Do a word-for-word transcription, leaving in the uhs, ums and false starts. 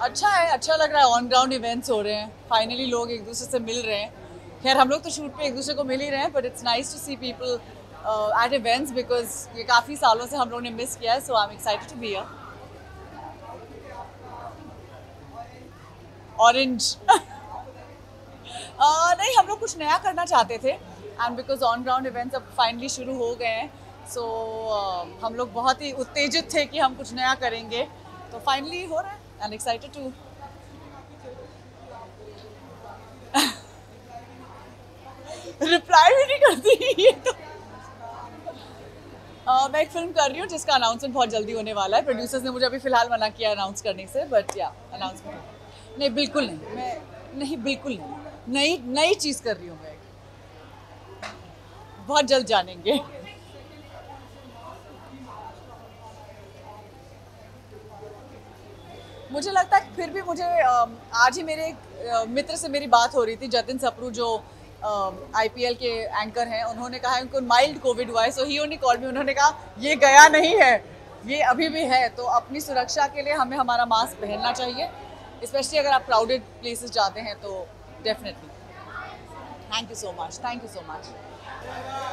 अच्छा है, अच्छा लग रहा है। ऑन ग्राउंड इवेंट्स हो रहे हैं, फाइनली लोग एक दूसरे से मिल रहे हैं। खैर हम लोग तो शूट पे एक दूसरे को मिल ही रहे हैं, but it's nice to see people at events because ये काफ़ी सालों से हम लोग ने मिस किया है, so I am excited to be here. Orange नहीं, हम लोग कुछ नया करना चाहते थे and because on ground events अब फाइनली शुरू हो गए हैं, सो so, हम लोग बहुत ही उत्तेजित थे कि हम कुछ नया करेंगे, तो फाइनली हो रहा है एंड एक्साइटेड टू। रिप्लाई भी नहीं करती ये तो। uh, मैं एक फिल्म कर रही हूँ जिसका अनाउंसमेंट बहुत जल्दी होने वाला है। प्रोड्यूसर्स ने मुझे अभी फिलहाल मना किया अनाउंस करने से, बट या अनाउंसमेंट नहीं, बिल्कुल नहीं, मैं नहीं, बिल्कुल नहीं, नई नई चीज़ कर रही हूँ मैं, बहुत जल्द जानेंगे। मुझे लगता है फिर भी मुझे आज ही मेरे एक मित्र से मेरी बात हो रही थी, जतिन सप्रू जो आईपीएल के एंकर हैं, उन्होंने कहा है उनको माइल्ड कोविड हुआ है, सो ही ओनली कॉल्ड मी। उन्होंने कहा ये गया नहीं है, ये अभी भी है, तो अपनी सुरक्षा के लिए हमें हमारा मास्क पहनना चाहिए, स्पेशली अगर आप क्राउडेड प्लेसेस जाते हैं तो definitely. Thank you so much, thank you so much.